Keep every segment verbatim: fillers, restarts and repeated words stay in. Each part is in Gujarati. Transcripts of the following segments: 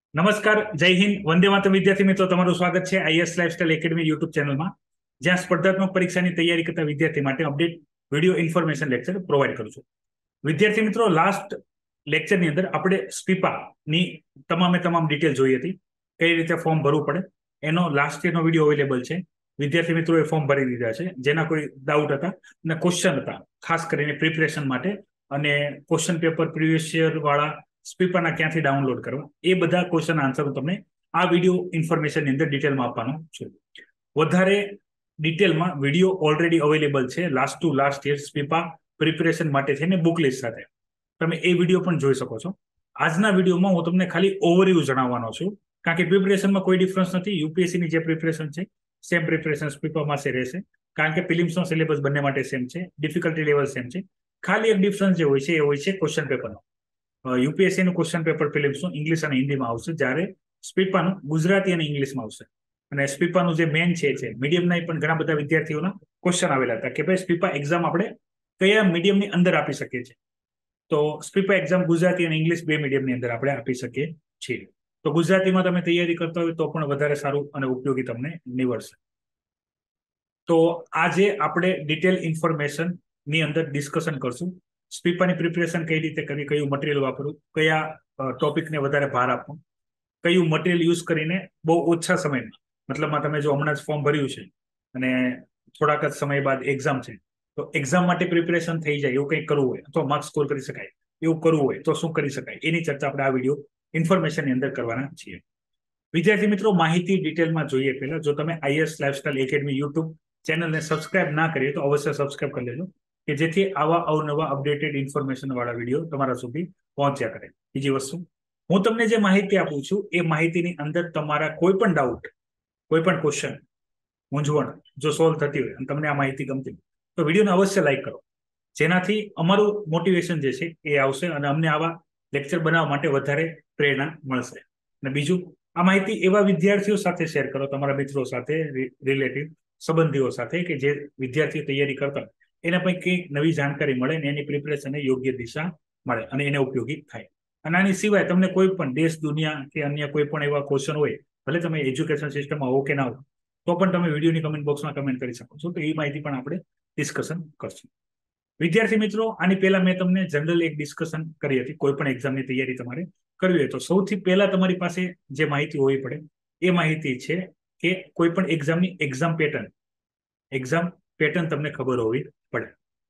નમસ્કાર, જય હિન્દ, વંદે માતરમ વિદ્યાર્થી મિત્રો, તમારું સ્વાગત છે આઈએસ લાઇફસ્ટાઇલ એકેડમી યુટ્યુબ ચેનલમાં, જ્યાં સ્પર્ધાત્મક પરીક્ષાની તૈયારી કરતા વિદ્યાર્થી માટે update video information lecture provide કરું છું. વિદ્યાર્થી મિત્રો, લાસ્ટ લેક્ચરની અંદર આપણે સ્પીપાની તમામે તમામ ડિટેલ જોઈ હતી, કઈ રીતે ફોર્મ ભરવું પડે. એનો લાસ્ટ યરનો વિડીયો અવેલેબલ છે. વિદ્યાર્થી મિત્રો એ ફોર્મ ભરી દીધા છે. જેના કોઈ ડાઉટ હતા અને ક્વેશ્ચન હતા, ખાસ કરીને પ્રિપરેશન માટે, અને ક્વેશ્ચન પેપર પ્રીવિયસ યર વાળા સ્પીપાના ક્યાંથી ડાઉનલોડ કરવા, એ બધા ક્વેશ્ચન આન્સર હું તમને આ વિડીયો ઇન્ફોર્મેશનની અંદર ડિટેલમાં આપવાનો છું. વધારે ડિટેલમાં વિડીયો ઓલરેડી અવેલેબલ છે last to last year SPIPA preparation માટે છે ને બુક લિસ્ટ સાથે. તમે એ વિડીયો પણ જોઈ શકો છો. આજના વિડીયોમાં હું તમને ખાલી ઓવરવ્યૂ જણાવવાનો છું, કારણ કે પ્રિપરેશનમાં કોઈ ડિફરન્સ નથી. યુપીએસસીની જે પ્રિપરેશન છે સેમ પ્રિપરેશન સ્પીપામાં છે રહેશે, કારણ કે પ્રિલિમ્સનો સિલેબસ બંને માટે સેમ છે, ડિફિકલ્ટી લેવલ સેમ છે. ખાલી એક ડિફરન્સ જે હોય છે એ હોય છે ક્વેશ્ચન પેપરનો. યુપીએસસી નું ક્વેશ્ચન પેપર પ્રિલિમ્સનું ઇંગ્લિશ અને હિન્દીમાં આવશે, જ્યારે સ્પીપાનું ગુજરાતી અને ઇંગ્લિશમાં આવશે. અને સ્પીપાનું જે મેન છે છે મીડિયમના પણ ઘણા બધા વિદ્યાર્થીઓના ક્વેશ્ચન આવેલા હતા કે ભાઈ સ્પીપા એક્ઝામ આપણે કયા મીડિયમની અંદર આપી શકીએ છીએ. તો સ્પીપા એક્ઝામ ગુજરાતી અને ઇંગ્લિશ બે મીડિયમની અંદર આપણે આપી શકીએ છીએ. તો ગુજરાતીમાં તમે તૈયારી કરતા હોય તો પણ વધારે સારું અને ઉપયોગી તમને નીવડશે. તો આજે આપણે ડિટેલ ઇન્ફોર્મેશન ની અંદર ડિસ્કશન કરશું. સ્પીપાની પ્રિપરેશન કઈ રીતે કરવી, કયું મટીરિયલ વાપરવું, કયા ટોપિકને વધારે ભાર આપવો, કયું મટીરિયલ યુઝ કરીને બહુ ઓછા સમયમાં, મતલબમાં તમે જો હમણાં જ ફોર્મ ભર્યું છે અને થોડાક જ સમય બાદ એક્ઝામ છે, તો એક્ઝામ માટે પ્રિપરેશન થઈ જાય એવું કંઈક કરવું હોય, અથવા માર્ક્સ સ્કોર કરી શકાય એવું કરવું હોય તો શું કરી શકાય, એની ચર્ચા આપણે આ વિડીયો ઇન્ફોર્મેશનની અંદર કરવાના છીએ. વિદ્યાર્થી મિત્રો, માહિતી ડિટેલમાં જોઈએ પહેલા, જો તમે આઈએસ લાઇફસ્ટાઇલ એકેડમી યુટ્યુબ ચેનલને સબસ્ક્રાઇબ ના કરીએ તો અવશ્ય સબસ્ક્રાઇબ કરી લેજો, કે જેથી આવા અવનવા અપડેટેડ ઇન્ફોર્મેશન વાળા વિડીયો તમારા સુધી પહોંચ્યા કરે. બીજી વસ્તુ, હું તમને જે માહિતી આપું છું એ માહિતીની અંદર તમારા કોઈ પણ ડાઉટ, કોઈ પણ ક્વેશ્ચન, મૂંઝવણ જો સોલ્વ થતી હોય અને તમને આ માહિતી ગમતી હોય તો વિડીયોને અવશ્ય લાઈક કરો, જેનાથી અમારું મોટિવેશન જે છે એ આવશે અને અમને આવા લેક્ચર બનાવવા માટે વધારે પ્રેરણા મળશે. અને બીજું, આ માહિતી એવા વિદ્યાર્થીઓ સાથે શેર કરો, તમારા મિત્રો સાથે, રિલેટિવ, સંબંધીઓ સાથે, કે જે વિદ્યાર્થીઓ તૈયારી કરતા એને પણ કંઈક નવી જાણકારી મળે ને એની પ્રિપરેશનને યોગ્ય દિશા મળે અને એને ઉપયોગી થાય. અને આની સિવાય તમને કોઈ પણ દેશ દુનિયા કે અન્ય કોઈ પણ એવા ક્વેશ્ચન હોય, ભલે તમે એજ્યુકેશન સિસ્ટમમાં હો કે ના હો, તો પણ તમે વિડીયોની કમેન્ટ બોક્સમાં કમેન્ટ કરી શકો છો. તો એ માહિતી પણ આપણે ડિસ્કશન કરશું. વિદ્યાર્થી મિત્રો, આની પહેલા મેં તમને જનરલ એક ડિસ્કશન કરી હતી. કોઈ પણ એક્ઝામની તૈયારી તમારે કરવી હોય તો સૌથી પહેલા તમારી પાસે જે માહિતી હોવી પડે એ માહિતી છે કે કોઈ પણ એક્ઝામની એક્ઝામ પેટર્ન, એક્ઝામ પેટર્ન તમને ખબર હોવી પડે,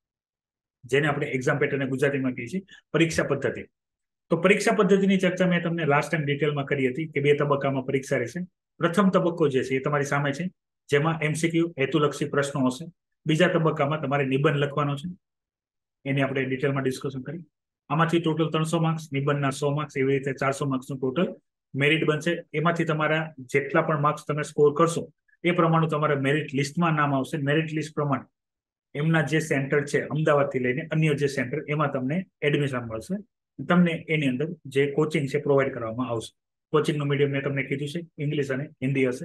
જેને આપણે એક્ઝામ પેટર્ન ગુજરાતીમાં કહીએ છીએ પરીક્ષા પદ્ધતિ. તો પરીક્ષા પદ્ધતિની ચર્ચા મેં તમને લાસ્ટ ટાઈમ ડિટેલમાં કરી હતી કે બે તબક્કામાં પરીક્ષા રહેશે. પ્રથમ તબક્કો જે છે એ તમારી સામે છે, જેમાં એમસીક્યુ હેતુલક્ષી પ્રશ્નો હશે. બીજા તબક્કામાં તમારે નિબંધ લખવાનો છે, એની આપણે ડિટેલમાં ડિસ્કશન કરી. આમાંથી ટોટલ ત્રણસો માર્ક્સ, નિબંધના સો માર્ક્સ, એવી રીતે ચારસો માર્ક્સનું ટોટલ મેરિટ બનશે. એમાંથી તમારા જેટલા પણ માર્ક્સ તમે સ્કોર કરશો એ પ્રમાણે તમારા મેરિટ લિસ્ટમાં નામ આવશે. મેરિટ લિસ્ટ પ્રમાણે એમના જે સેન્ટર છે અમદાવાદથી લઈને અન્ય જે સેન્ટર, એમાં તમને એડમિશન મળશે. તમને એની અંદર જે કોચિંગ છે પ્રોવાઈડ કરવામાં આવશે. કોચિંગનું મીડિયમ મેં તમને કીધું છે ઇંગ્લિશ અને હિન્દી હશે.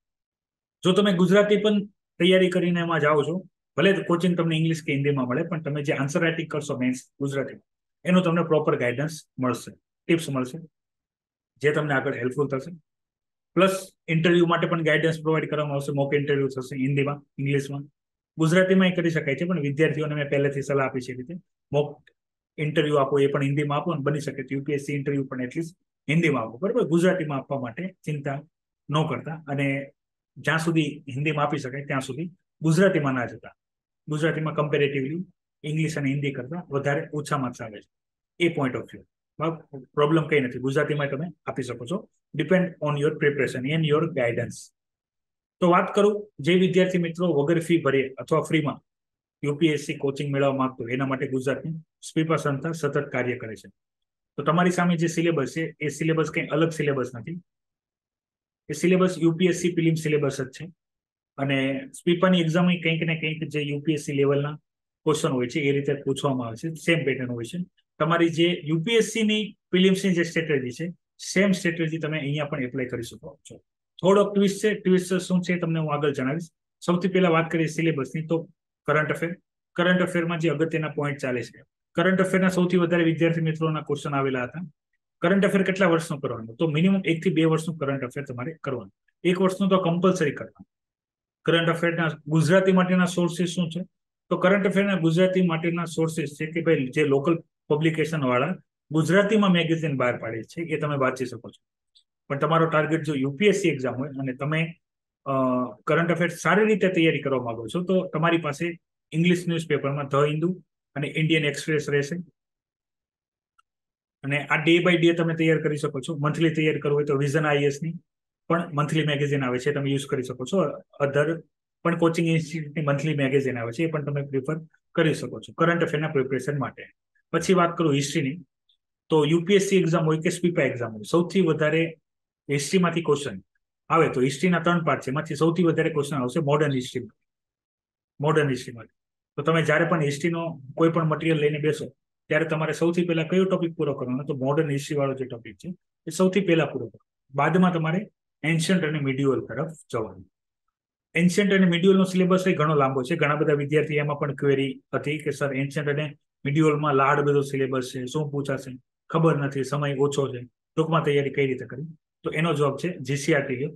જો તમે ગુજરાતી પણ તૈયારી કરીને એમાં જાઓ છો, ભલે કોચિંગ તમને ઇંગ્લિશ કે હિન્દીમાં મળે, પણ તમે જે આન્સર રાઇટિંગ કરશો મેન્સ ગુજરાતી, એનું તમને પ્રોપર ગાઈડન્સ મળશે, ટિપ્સ મળશે, જે તમને આગળ હેલ્પફુલ થશે. પ્લસ ઇન્ટરવ્યુ માટે પણ ગાઈડન્સ પ્રોવાઈડ કરવામાં આવશે. મોક ઇન્ટરવ્યુ થશે હિન્દીમાં, ઇંગ્લિશમાં, ગુજરાતીમાં કરી શકાય છે, પણ વિદ્યાર્થીઓને મેં પહેલેથી સલાહ આપી છે રીતે મોક ઇન્ટરવ્યુ આપો એ પણ હિન્દીમાં આપો, અને બની શકે તો યુપીએસસી ઇન્ટરવ્યુ પણ એટલીસ્ટ હિન્દીમાં આપો, બરાબર. ગુજરાતીમાં આપવા માટે ચિંતા ન કરતા, અને જ્યાં સુધી હિન્દીમાં આપી શકાય ત્યાં સુધી ગુજરાતીમાં ના જતા. ગુજરાતીમાં કમ્પેરેટિવલી ઇંગ્લિશ અને હિન્દી કરતા વધારે ઓછા માર્ક્સ આવે છે, એ પોઈન્ટ ઓફ વ્યૂ પ્રોબ્લેમ કઈ નથી. ગુજરાતીમાં તમે આપી શકો છો, depend on your preparation and your guidance. તો વાત કરું, જે વિદ્યાર્થી મિત્રો વગર ફી ભરે અથવા ફ્રીમાં યુપીએસસી કોચિંગ મેળવવા માંગતો, એના માટે ગુજરાતની સ્પીપા સંસ્થા સતત કાર્ય કરે છે. તો તમારી સામે જે સિલેબસ છે એ સિલેબસ કંઈ અલગ સિલેબસ નથી. એ સિલેબસ યુપીએસસી પ્રિલિમ સિલેબસ જ છે. અને સ્પીપાની એક્ઝામ કંઈક ને કંઈક જે યુપીએસસી લેવલના ક્વેશ્ચન હોય છે એ રીતે પૂછવામાં આવે છે, સેમ પેટર્ન હોય છે. તમારી જે યુપીએસસીની પ્રિલિમ્સની જે સ્ટ્રેટેજી છે, સેમ સ્ટ્રેટેજી તમે અહીંયા પણ એપ્લાય કરી શકો છો. થોડોક ટ્વિસ્ટ છે. ટ્વિસ્ટ શું છે તમને હું આગળ જણાવીશ. સૌથી પહેલા વાત કરીએ સિલેબસની, તો કરંટ અફેર. કરંટ અફેરમાં જે અગત્યના પોઈન્ટ ચાલે છે, કરંટ અફેરના સૌથી વધારે વિદ્યાર્થી મિત્રોના ક્વેશ્ચન આવેલા હતા. કરંટ અફેર કેટલા વર્ષનું કરવાનું? તો મિનિમમ એક થી બે વર્ષનું કરંટ અફેર તમારે કરવાનું. એક વર્ષનું તો કમ્પલસરી કરવાનું. કરંટ અફેરના ગુજરાતી માટેના સોર્સિસ શું છે? તો કરંટ અફેરના ગુજરાતી માટેના સોર્સિસ છે કે ભાઈ જે લોકલ પબ્લિકેશન વાળા ગુજરાતીમાં મેગેઝિન બહાર પાડે છે એ તમે વાંચી શકો છો. પણ તમારો ટાર્ગેટ જો યુપીએસસી એક્ઝામ હોય અને તમે કરંટ અફેર સારી રીતે તૈયારી કરવા માંગો છો તો તમારી પાસે ઇંગ્લિશ ન્યૂઝપેપરમાં ધ હિન્દુ અને ઇન્ડિયન એક્સપ્રેસ રહેશે. અને આ ડે બાય ડે તમે તૈયાર કરી શકો છો. મંથલી તૈયાર કરવું હોય તો વિઝન આઈએસ ની પણ મંથલી મેગેઝિન આવે છે, તમે યુઝ કરી શકો છો. અધર પણ કોચિંગ ઇન્સ્ટિટ્યૂટની મંથલી મેગેઝિન આવે છે, એ પણ તમે પ્રિફર કરી શકો છો કરંટ અફેરના પ્રિપરેશન માટે. પછી વાત કરું હિસ્ટ્રીની, તો યુપીએસસી એક્ઝામ હોય કે સ્પીપા એક્ઝામ હોય, સૌથી વધારે હિસ્ટ્રીમાંથી ક્વેશ્ચન આવે તો હિસ્ટ્રીના ત્રણ પાર્ટ છે, એમાંથી સૌથી વધારે ક્વેશ્ચન આવશે મોડર્ન હિસ્ટ્રી મોડર્ન હિસ્ટ્રીમાં. તો તમે જ્યારે પણ હિસ્ટ્રીનો કોઈ પણ મટીરિયલ લઈને બેસો ત્યારે તમારે સૌથી પહેલા કયો ટોપિક પૂરો કરવાનો? તો મોડર્ન હિસ્ટ્રી વાળો જે ટોપિક છે એ સૌથી પહેલા પૂરો કરો. બાદમાં તમારે એન્શન્ટ અને મિડ્યુઅલ તરફ જવાનું. એન્શન્ટ અને મિડ્યુઅલનો સિલેબસ ઘણો લાંબો છે. ઘણા બધા વિદ્યાર્થી એમાં પણ ક્વેરી હતી કે સર એન્શન્ટ અને મિડ્યુઅલમાં લાડ બધો સિલેબસ છે, શું પૂછાશે ખબર નથી, સમય ઓછો છે, ટૂંકમાં તૈયારી કઈ રીતે કરી? તો એનો જવાબ છે જીસીઆરટી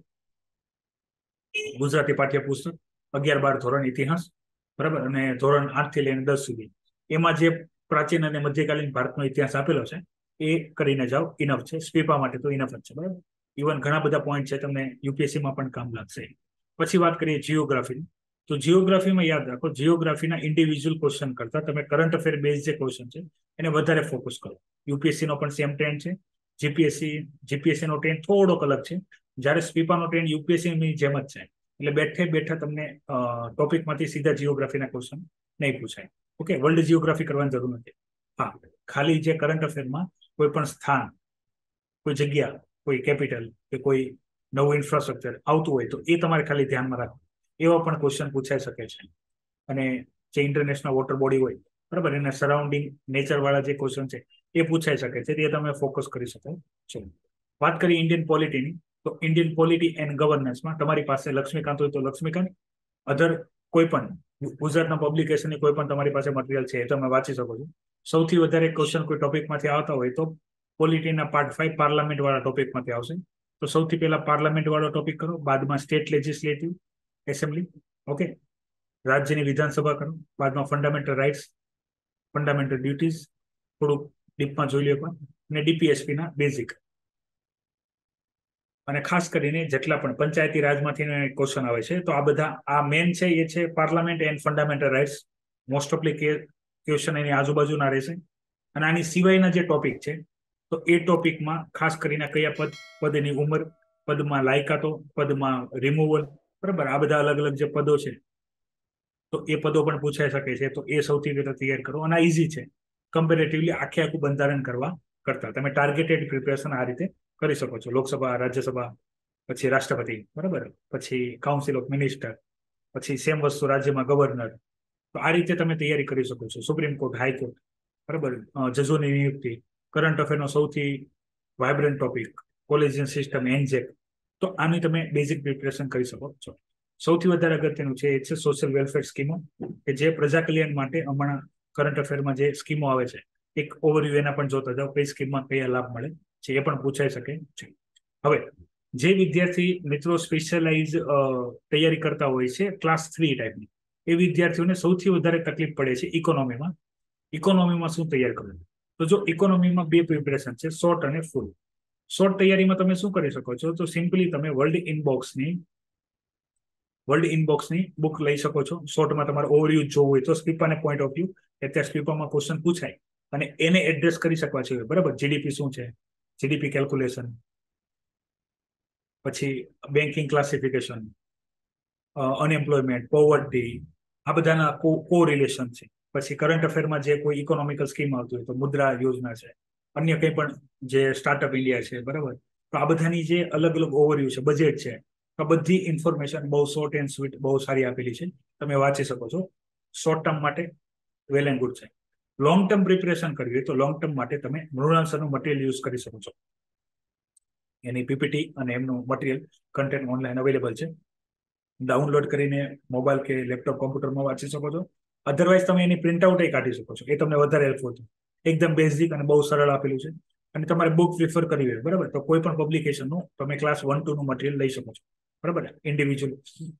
ગુજરાતી પાઠ્યપુસ્તક અગિયાર બાર ધોરણ ઇતિહાસ, બરાબર, અને ધોરણ આઠ થી લઈને દસ સુધી એમાં જે પ્રાચીન અને મધ્યકાલીન ભારતનો ઇતિહાસ આપેલો છે એ કરીને જાઓ, ઇનફ છે. સ્પીપા માટે તો ઇનફ જ છે, બરાબર. ઇવન ઘણા બધા પોઈન્ટ છે, તમને યુપીએસસીમાં પણ કામ લાગશે. પછી વાત કરીએ જીઓગ્રાફી, તો જીઓગ્રાફીમાં યાદ રાખો, જીઓગ્રાફીના ઇન્ડિવિજ્યુઅલ ક્વેશ્ચન કરતા તમે કરંટ અફેર બેઝ જે ક્વેશ્ચન છે એને વધારે ફોકસ કરો. યુપીએસસીનો પણ સેમ ટ્રેન્ડ છે. જીપીએસસી જીપીએસસીનો ટ્રેન્ડ થોડોક અલગ છે, જ્યારે સ્પીપાનો ટ્રેન્ડ યુપીએસસીની જેમ જ છે. એટલે બેઠે બેઠા તમને ટોપિકમાંથી સીધા જીઓગ્રાફીના ક્વેશ્ચન નહીં પૂછાય. ઓકે, વર્લ્ડ જીઓગ્રાફી કરવાની જરૂર નથી. હા, ખાલી જે કરંટ અફેરમાં કોઈ પણ સ્થાન, કોઈ જગ્યા, કોઈ કેપિટલ કે કોઈ નવું ઇન્ફ્રાસ્ટ્રક્ચર આવતું હોય તો એ તમારે ખાલી ધ્યાનમાં રાખવું. એવા પણ ક્વેશ્ચન પૂછાઈ શકે છે. અને જે ઇન્ટરનેશનલ વોટર બોડી હોય, બરાબર, એના સરાઉન્ડિંગ નેચર વાળા જે ક્વેશ્ચન છે એ પૂછાઈ શકે છે, તે તમે ફોકસ કરી શકો છો. વાત કરીએ ઇન્ડિયન પોલિટીની, તો ઇન્ડિયન પોલિટી એન્ડ ગવર્નન્સમાં તમારી પાસે લક્ષ્મીકાંત હોય તો લક્ષ્મીકાંત, અધર કોઈ પણ ગુજરાતના પબ્લિકેશનની કોઈ પણ તમારી પાસે મટીરિયલ છે એ તમે વાંચી શકો છો. સૌથી વધારે ક્વેશ્ચન કોઈ ટોપિકમાંથી આવતા હોય તો પોલિટીના પાર્ટ ફાઈવ પાર્લામેન્ટ વાળા ટોપિકમાંથી આવશે. તો સૌથી પહેલા પાર્લામેન્ટ વાળો ટોપિક કરો, બાદમાં સ્ટેટ લેજિસ્લેટિવ એસેમ્બલી, ઓકે, રાજ્યની વિધાનસભા કરો, બાદમાં ફંડામેન્ટલ રાઇટ્સ, ફંડામેન્ટલ ડ્યુટીઝ થોડુંક ડીપમાં જોઈ લો પણ, અને ડીપીએસપી ના બેઝિક. અને ખાસ કરીને જેટલા પણ પંચાયતી રાજમાંથી ક્વેશ્ચન આવે છે તો આ બધા આ મેન છે એ છે parliament and fundamental rights. Most ઓફલી ક્વેશ્ચન એની આજુબાજુના રહેશે. અને આની સિવાયના જે ટોપિક છે તો એ ટોપિકમાં ખાસ કરીને કયા પદ, પદની ઉંમર, પદમાં લાયકાતો, પદમાં રિમૂવલ, બરાબર, આ બધા અલગ અલગ જે પદો છે તો એ પદો પણ પૂછાઈ શકે છે. તો એ સૌથી પહેલા તૈયાર કરો. અને આ ઇઝી છે કમ્પેરેટિવલી આખે આખું બંધારણ કરવા કરતા. તમે ટાર્ગેટેડ પ્રિપેરેશન આ રીતે કરી શકો છો. લોકસભા, રાજ્યસભા, પછી રાષ્ટ્રપતિ, બરાબર, પછી કાઉન્સિલ ઓફ મિનિસ્ટર, પછી સેમ વસ્તુ રાજ્યમાં ગવર્નર. તો આ રીતે તમે તૈયારી કરી શકો છો. સુપ્રીમ કોર્ટ, હાઈકોર્ટ, બરાબર, જજોની નિયુક્તિ, કરંટ અફેરનો સૌથી vibrant topic collegium system, NJAC. તો આની તમે બેઝિક પ્રિપેરેશન કરી શકો છો. સૌથી વધારે અગત્યનું છે એ છે સોશિયલ વેલફેર સ્કીમો, કે જે પ્રજા કલ્યાણ માટે હમણાં કરંટ અફેરમાં જે સ્કીમો આવે છે એક ઓવરવ્યુ એના પણ જોતા જાઓ, કઈ સ્કીમમાં કયા લાભ મળે છે એ પણ પૂછાઈ શકે છે. હવે જે વિદ્યાર્થી મિત્રો સ્પેશિયલાઇઝ તૈયારી કરતા હોય છે ક્લાસ થ્રી ટાઈપની, એ વિદ્યાર્થીઓને સૌથી વધારે તકલીફ પડે છે ઇકોનોમીમાં. ઇકોનોમીમાં શું તૈયાર કરવું? તો જો ઇકોનોમીમાં બે પ્રિપેરેશન છે, શોર્ટ અને ફૂલ. શોર્ટ તૈયારીમાં તમે શું કરી શકો છો? તો સિમ્પલી તમે વર્લ્ડ ઇનબોક્સની વર્લ્ડ ઇનબોક્સની બુક લઈ શકો છો. શોર્ટમાં તમારે ઓવરવ્યુ જોવું હોય તો સ્પીપાને પોઈન્ટ ઓફ વ્યૂ, અત્યારે સ્પીપામાં ક્વેશ્ચન પૂછાય અને એને એડ્રેસ કરી શકવા છે, બરાબર. જીડીપી શું છે, જીડીપી કેલ્ક્યુલેશન, પછી બેન્કિંગ ક્લાસિફિકેશન, અનએમ્પ્લોયમેન્ટ, પોવર્ટી, આ બધાના કો રિલેશન છે. પછી કરંટ અફેરમાં જે કોઈ ઇકોનોમિકલ સ્કીમ આવતી હોય તો મુદ્રા યોજના છે, અન્ય કંઈ પણ જે સ્ટાર્ટઅપ ઇન્ડિયા છે, બરાબર. તો આ બધાની જે અલગ અલગ ઓવરવ્યુ છે, બજેટ છે, આ બધી ઇન્ફોર્મેશન બહુ શોર્ટ એન્ડ સ્વીટ બહુ સારી આપેલી છે, તમે વાંચી શકો છો. શોર્ટ ટર્મ માટે વેલ એન્ડ ગુડ છે. લોંગ ટર્મ પ્રિપેરેશન કરવી હોય તો લોંગ ટર્મ માટે તમે મૃણાલ સરનું મટીરિયલ યુઝ કરી શકો છો. એની પીપીટી અને એમનું મટીરિયલ કન્ટેન્ટ ઓનલાઈન અવેલેબલ છે. ડાઉનલોડ કરીને મોબાઈલ કે લેપટોપ કોમ્પ્યુટરમાં વાંચી શકો છો. અધરવાઇઝ તમે એની પ્રિન્ટઆઉટ કાઢી શકો છો, એ તમને વધારે હેલ્પફુલ છે. એકદમ બેઝિક અને બહુ સરળ આપેલું છે. અને તમારે બુક પ્રિફર કરવી હોય, બરાબર, તો કોઈ પણ પબ્લિકેશનનું તમે ક્લાસ વન ટુ નું મટીરિયલ લઈ શકો છો, બરાબર, ઇન્ડિવિજ્યુઅલ.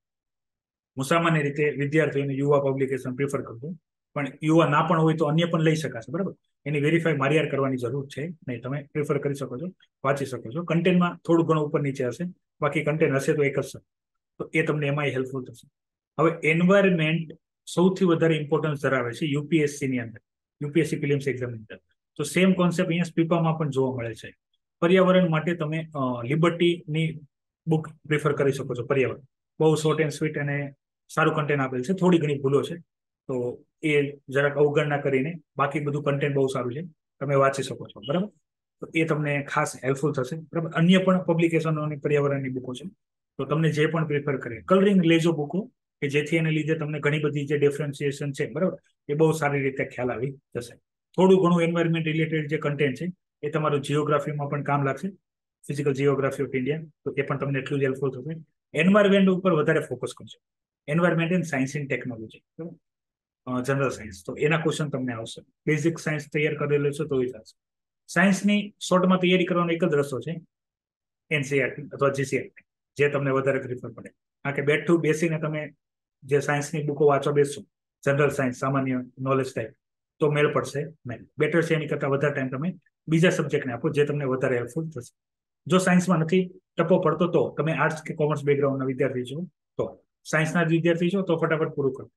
હું સામાન્ય રીતે વિદ્યાર્થીઓને યુવા પબ્લિકેશન પ્રિફર કરું છું, પણ યુવા ના પણ હોય તો અન્ય પણ લઈ શકાશે, બરાબર. એની વેરીફાઈ મારી યાર કરવાની જરૂર છે નહીં, તમે પ્રિફર કરી શકો છો, વાંચી શકો છો. કન્ટેન્ટમાં થોડું ઘણું ઉપર નીચે હશે, બાકી કન્ટેન્ટ હશે તો એક જ છે, તો એ તમને એમાં હેલ્પફુલ થશે. હવે એન્વાયરમેન્ટ સૌથી વધારે ઇમ્પોર્ટન્સ ધરાવે છે યુપીએસસી ની અંદર, યુપીએસસી પ્રિલિમ્સ એક્ઝામ ની અંદર. તો સેમ કોન્સેપ્ટ અહીંયા સ્પીપામાં પણ જોવા મળે છે. પર્યાવરણ માટે તમે લિબર્ટીની બુક પ્રિફર કરી શકો છો. પર્યાવરણ બહુ શોર્ટ એન્ડ સ્વીટ અને સારું કન્ટેન્ટ આપેલ છે, થોડી ઘણી ભૂલો છે તો એ જરાક અવગણના કરીને બાકી બધું કન્ટેન્ટ બહુ સારું છે, તમે વાંચી શકો છો, બરાબર. તો એ તમને ખાસ હેલ્પફુલ થશે, બરાબર. અન્ય પણ પબ્લિકેશનો અને પર્યાવરણની બુકો છે, તો તમને જે પણ પ્રિફર કરે કલરિંગ લેજો બુકો, કે જેથી એને લીધે તમને ઘણી બધી જે ડિફરન્સિએશન છે, બરાબર, એ બહુ સારી રીતે ખ્યાલ આવી જશે. થોડું ઘણું એન્વાયરમેન્ટ રિલેટેડ જે કન્ટેન્ટ છે એ તમારું જીઓગ્રાફીમાં પણ કામ લાગશે, ફિઝિકલ જીઓગ્રાફી ઓફ ઇન્ડિયા, તો એ પણ તમને એટલું જ હેલ્પફુલ થશે. એન્વાયરમેન્ટ ઉપર વધારે ફોકસ કરજો, environment and science in technology, general science, તો એના ક્વેશ્ચન તમને આવશે. બેઝિક સાયન્સ તૈયાર કરેલો છે તો એ થશે. સાયન્સની શોર્ટમાં તૈયારી કરવાનો એક જ રસ્તો છે, એનસીઆરટી અથવા જીસીઆરટી, જે તમને વધારે પ્રિફર પડે. કારણ કે બેઠું બેસીને તમે જે સાયન્સની બુકો વાંચવા બેસશો, જનરલ સાયન્સ, સામાન્ય નોલેજ ટાઈપ, તો મેળ પડશે નહીં. બેટર છે એની કરતાં વધારે ટાઈમ તમે બીજા સબ્જેક્ટને આપો, જે તમને વધારે હેલ્પફુલ થશે. જો સાયન્સમાં નથી ટપો પડતો તો તમે આર્ટ્સ કે કોમર્સ બેકગ્રાઉન્ડના વિદ્યાર્થી છો, તો સાયન્સના વિદ્યાર્થી છો તો ફટાફટ પૂરું કરો.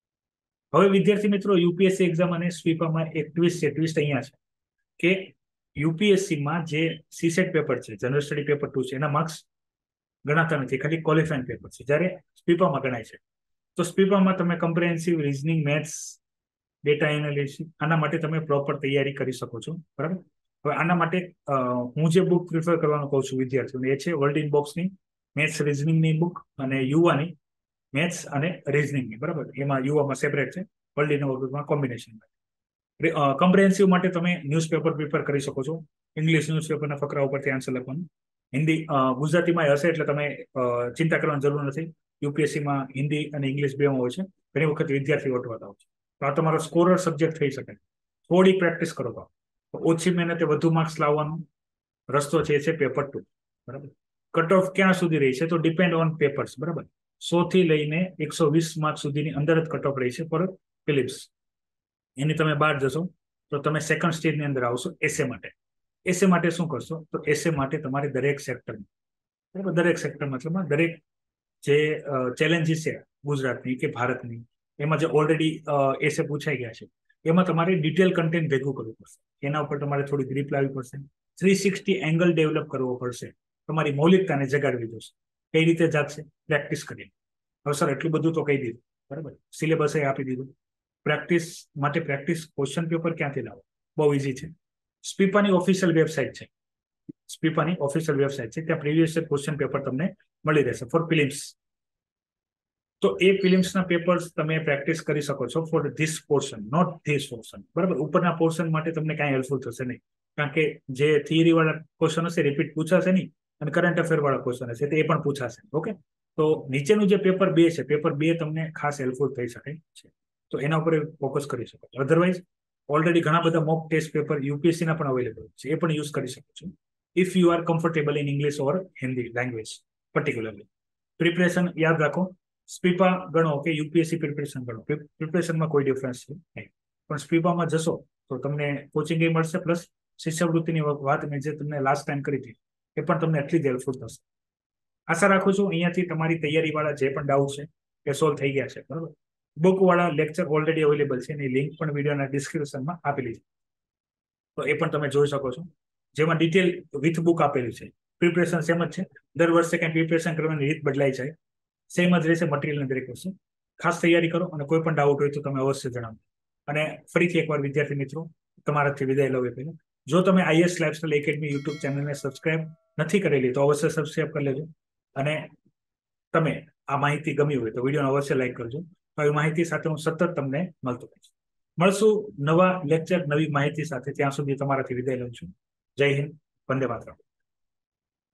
હવે વિદ્યાર્થી મિત્રો, યુપીએસસી એક્ઝામ અને સ્વીપામાં એક ટ્વિસ્ટ છે. ટ્વિસ્ટ અહીંયા છે કે યુપીએસસીમાં જે સીસેટ પેપર છે, જનરલ સ્ટડી પેપર ટુ છે, એના માર્ક્સ ગણાતા નથી, ખાલી ક્વોલિફાઈંગ પેપર છે, જ્યારે સ્પીપામાં ગણાય છે. તો સ્પીપામાં તમે comprehensive reasoning, maths, data analysis, આના માટે તમે પ્રોપર તૈયારી કરી શકો છો, બરાબર. હવે આના માટે હું જે બુક પ્રિફર કરવાનું કહું છું વિદ્યાર્થીઓને, એ છે વર્લ્ડ ઇન બોક્સની મેથ્સ રીઝનિંગની બુક અને યુવાની મેથ્સ અને રીઝનિંગની, બરાબર. એમાં યુવામાં સેપરેટ છે, વર્લ્ડ ઇન બોક્સમાં કોમ્બિનેશન. કમ્પ્રિહેન્સિવ માટે તમે ન્યૂઝપેપર પ્રિફર કરી શકો છો, ઇંગ્લિશ ન્યૂઝપેપરના ફકરા ઉપરથી આન્સર લખવાનું. હિન્દી ગુજરાતીમાં હશે એટલે તમે ચિંતા કરવાની જરૂર નથી. યુપીએસસીમાં હિન્દી અને ઇંગ્લિશ બેમાં હોય છે, ઘણી વખત વિદ્યાર્થી વટવાતા હોય છે. તો આ તમારો સ્કોરર સબ્જેક્ટ થઈ શકે. થોડી પ્રેક્ટિસ કરો તો ઓછી મહેનતે વધુ માર્ક્સ લાવવાનો રસ્તો છે, એ છે પેપર ટુ, બરાબર. કટ ઓફ ક્યાં સુધી રહી છે તો ડિપેન્ડ ઓન પેપર્સ, બરાબર. સો થી લઈને એકસો વીસ માર્ક સુધીની અંદર જ કટ ઓફ રહી છે પર ફિલિપ્સ. એની તમે બહાર જશો તો તમે સેકન્ડ સ્ટેજની અંદર આવશો એસે માટે. એસે માટે શું કરશો તો એસે માટે તમારે દરેક સેક્ટર, બરાબર, દરેક સેક્ટર મતલબ દરેક જે ચેલેન્જીસ છે ગુજરાતની કે ભારતની, એમાં જે ઓલરેડી એસે પૂછાઈ ગયા છે, એમાં તમારે ડિટેલ કન્ટેન્ટ ભેગું કરવું પડશે. એના ઉપર તમારે થોડી ગ્રીપ લાવવી પડશે, થ્રી સિક્સટી એંગલ ડેવલપ કરવો પડશે, તમારી મૌલિકતાને જગાડવી જોશે. કઈ રીતે જાગશે? પ્રેક્ટિસ કરી. હવે સર એટલું બધું તો કહી દીધું, બરાબર, સિલેબસ એ આપી દીધું. પ્રેક્ટિસ માટે પ્રેક્ટિસ ક્વેશ્ચન પેપર ક્યાંથી લાવો? બહુ ઇઝી છે. સ્પીપાની ઓફિશિયલ વેબસાઇટ છે, સ્પીપાની ઓફિશિયલ વેબસાઇટ છે, ત્યાં પ્રીવિયસ ક્વેશ્ચન પેપર તમને મળી રહેશે ફોર ફિલિમ્સ. તો એ ફિલિમ્સના પેપર્સ તમે પ્રેક્ટિસ કરી શકો છો for this portion, not this portion, બરાબર. ઉપરના પોર્શન માટે તમને કાંઈ હેલ્પફુલ થશે નહીં, કારણ કે જે થિયરી વાળા ક્વેશ્ચન હશે રિપીટ પૂછાશે નહીં, અને કરંટ અફેર વાળા ક્વેશ્ચન હશે એ પણ પૂછાશે. ઓકે, તો નીચેનું જે પેપર બે છે, પેપર બે તમને ખાસ હેલ્પફુલ થઈ શકે છે, તો એના ઉપર ફોકસ કરી શકો છો. અધરવાઇઝ ઓલરેડી ઘણા બધા મોક ટેસ્ટ પેપર યુપીએસસીના પણ અવેલેબલ છે, એ પણ યુઝ કરી શકો છો if you are comfortable in English or Hindi language particularly. Preparation યાદ રાખો, સ્પીપા ગણો કે યુપીએસસી પ્રિપરેશન ગણો, પ્રિપરેશનમાં કોઈ ડિફરન્સ છે નહીં, પણ સ્પીપામાં જશો તો તમને કોચિંગ એ મળશે, પ્લસ શિષ્યવૃત્તિની વાત મેં જે તમને લાસ્ટ ટાઈમ કરી હતી એ પણ તમને એટલી જ હેલ્પફુલ થશે. આશા રાખું છું અહીંયાથી તમારી તૈયારી વાળા જે પણ ડાઉટ છે એ સોલ્વ થઈ ગયા છે, બરાબર. બુક વાળા લેક્ચર ઓલરેડી અવેલેબલ છે, એની લિંક પણ વિડીયોના ડિસ્ક્રિપ્શનમાં આપેલી છે, તો એ પણ તમે જોઈ શકો છો, જેમાં ડિટેલ વિથ બુક આપેલી છે. પ્રિપરેશન સેમ જ છે, દર વર્ષે કંઈ પ્રિપરેશન કરવાની રીત બદલાઈ જાય, સેમ જ રહેશે મટીરિયલ દરેક વસ્તુ. ખાસ તૈયારી કરો, અને કોઈ પણ ડાઉટ હોય તો તમે અવશ્ય જણાવો. અને ફરીથી એકવાર વિદ્યાર્થી મિત્રો, તમારાથી વિદાય લઉં એ પહેલા, જો તમે આઈએસ લાઇફસ્ટાઇલ એકેડમી યુટ્યુબ ચેનલને સબસ્ક્રાઇબ નથી કરેલી તો અવશ્ય સબસ્ક્રાઇબ કરી લેજો. અને તમે આ માહિતી ગમી હોય તો વિડીયોને અવશ્ય લાઈક કરજો. આવી માહિતી સાથે હું સતત તમને મળતો રહીશ. મળશું નવા લેક્ચર, નવી માહિતી સાથે. ત્યાં સુધી તમારાથી વિદાય લઉં છું. જય હિન્દ, વંદે માતરમ.